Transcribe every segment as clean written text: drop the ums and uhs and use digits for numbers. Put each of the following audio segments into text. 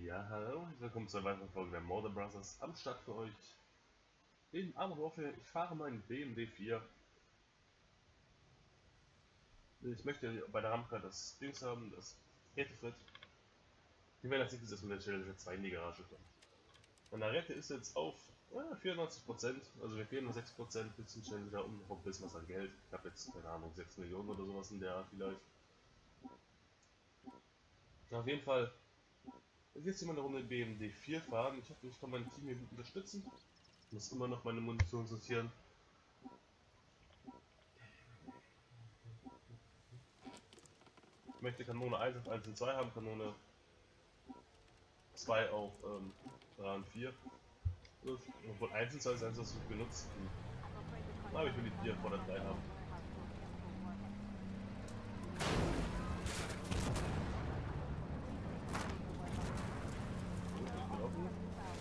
Ja, hallo und willkommen zu einer weiteren Folge der Mauder Brothers. Am Start für euch in Armored Warfare. Ich fahre meinen BMW 4. Ich möchte bei der Rampe das Dings haben, das Rätefrit. Die werden als nächstes mit der Challenge 2 in die Garage kommen. Meine Rette ist jetzt auf 94%, also wir fehlen nur 6%, bisschen schnell wieder um, noch ein bisschen was an Geld. Ich habe jetzt, keine Ahnung, 6 Millionen oder sowas in der Art vielleicht. Auf jeden Fall, jetzt immer eine Runde BMW 4 fahren. Ich hoffe, ich kann mein Team hier gut unterstützen. Ich muss immer noch meine Munition sortieren. Ich möchte Kanone 1 auf 1 und 2 haben, Kanone 2 auf 3 und 4. Obwohl 1 und 2 ist eins, was ich benutze. Aber ich will die 4 vor der 3 haben. Gut, ich bin offen.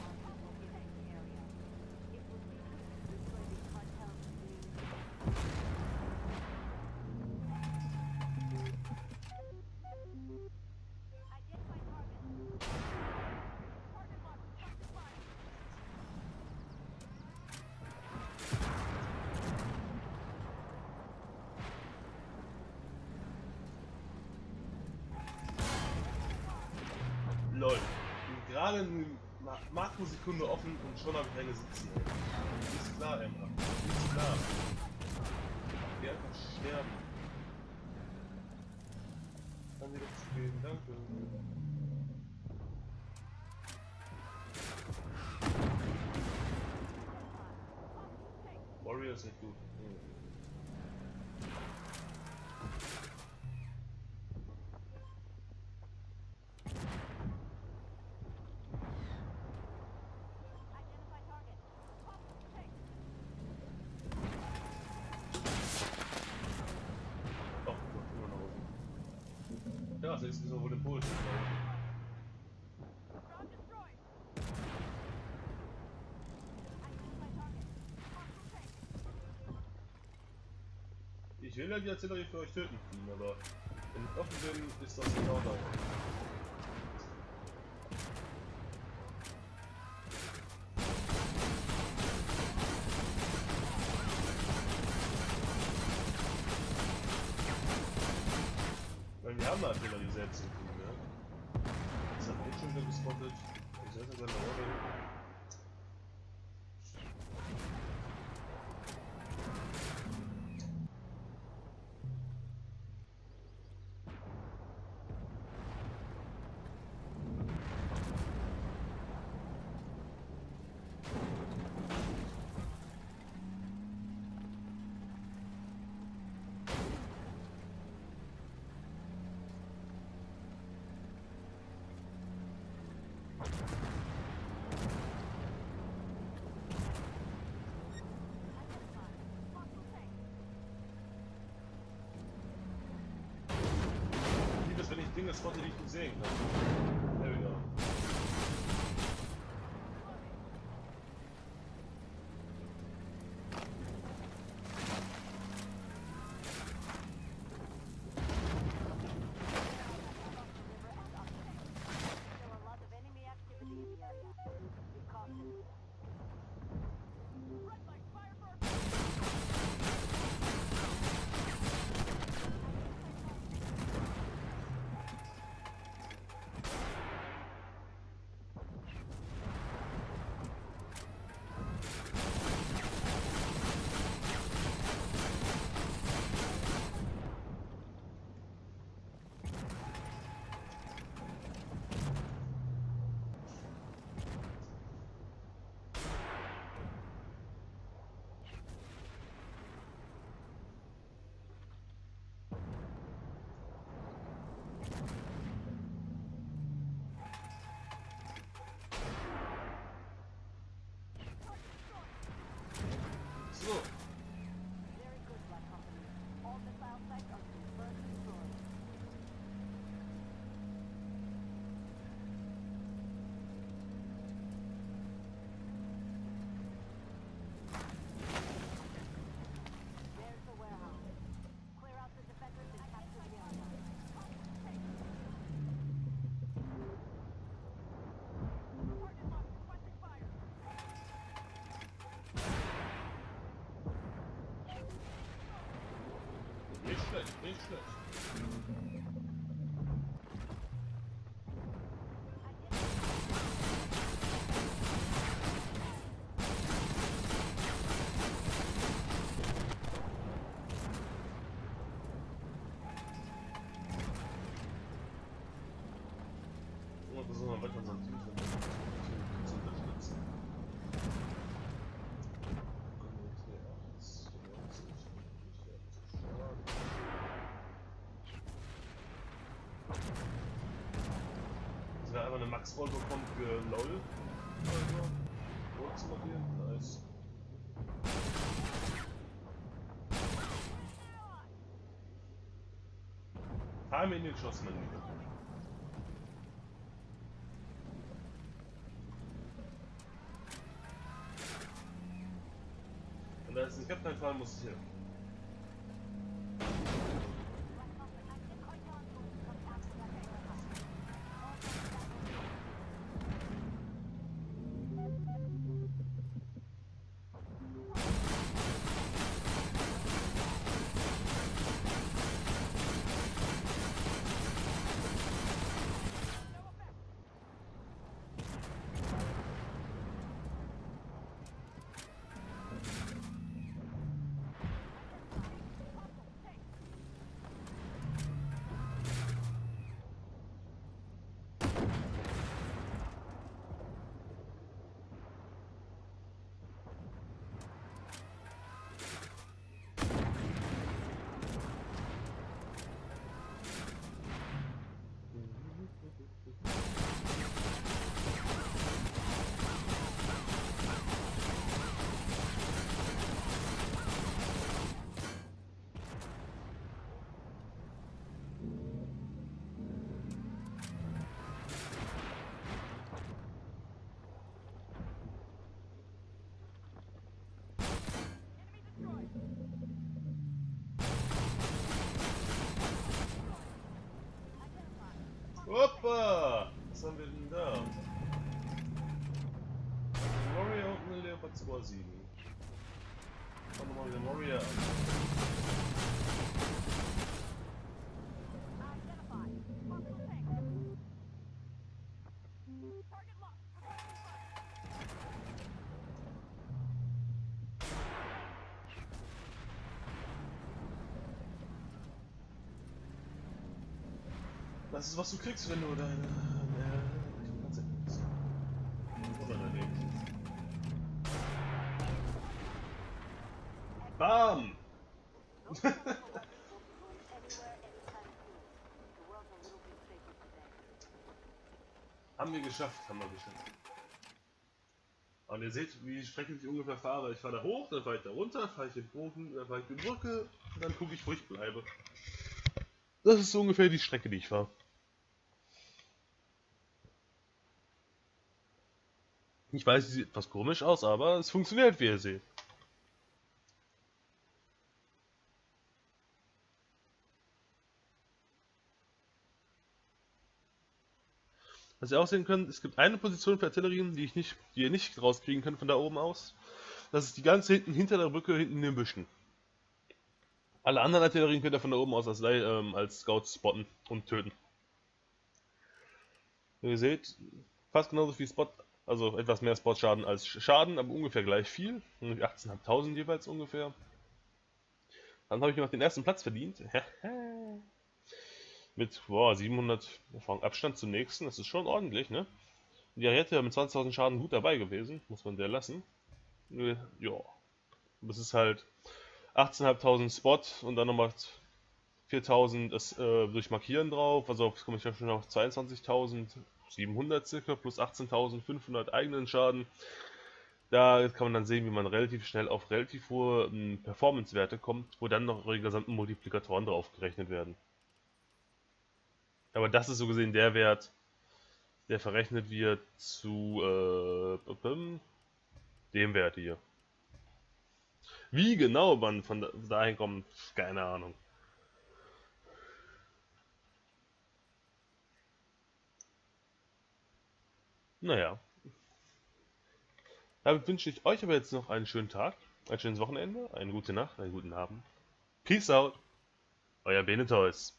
LOL. Gerade eine Makrosekunde offen und schon habe ich eine sitzen. Ist klar, Emma. Ist klar. Ich werde einfach sterben. Kann sie das spielen? Danke. Warrior ist nicht gut. Ja, das ist so wohl im Pool. Ich will ja die Artillerie für euch töten, aber wenn ich offen bin, ist das in Ordnung. Weil wir haben eine Artillerie selbst im Team, ne? Das hat mich schon wieder gespottet. Ich soll jetzt seine Rolle. Wenn ich Dinge spotte, die ich nicht sehen kann. There we go. nicht schlecht. Und versuchen wir weiter unseren Team zu unterstützen. Dass wir einfach eine Max-Roll bekommen für LOL. Also, kurz mal hier. Nice. Time in den Schuss, mein Lieber. Und da ist ein Captain fahren, muss ich hier. Hoppa! Was haben wir denn da? Ein Warrior und eine Leopard 2-7. Schauen wir mal den Warrior an. Das ist, was du kriegst, wenn du deine Panzer nimmst. Oder dein Leben. Bam! Haben wir geschafft, haben wir geschafft. Und ihr seht, wie schrecklich ich ungefähr fahre. Ich fahre da hoch, dann fahre ich da runter, fahre ich den Boden, dann fahre ich die Brücke und dann gucke ich, wo ich bleibe. Das ist so ungefähr die Strecke, die ich fahre. Ich weiß, sie sieht etwas komisch aus, aber es funktioniert, wie ihr seht. Was ihr auch sehen könnt, es gibt eine Position für Artillerien, die ihr nicht rauskriegen könnt von da oben aus. Das ist die ganze hinten hinter der Brücke, hinten in den Büschen. Alle anderen Artillerien könnt ihr von da oben aus als Scouts spotten und töten. Wie ihr seht, fast genauso viel Spot, also etwas mehr Spot-Schaden als Schaden, aber ungefähr gleich viel. 18.500 jeweils ungefähr. Dann habe ich mir noch den ersten Platz verdient. Mit 700 Abstand zum nächsten, das ist schon ordentlich, ne? Die Ariete mit 20.000 Schaden gut dabei gewesen, muss man der lassen. Ja, das ist halt 18.500 Spot und dann nochmal 4.000 durch Markieren drauf, also komme ich ja schon auf 22.700 circa plus 18.500 eigenen Schaden. Da kann man dann sehen, wie man relativ schnell auf relativ hohe Performance-Werte kommt, wo dann noch eure gesamten Multiplikatoren drauf gerechnet werden. Aber das ist so gesehen der Wert, der verrechnet wird zu dem Wert hier. Wie genau man von dahin kommt, keine Ahnung. Naja. Damit wünsche ich euch aber jetzt noch einen schönen Tag, ein schönes Wochenende, eine gute Nacht, einen guten Abend. Peace out! Euer Benetois.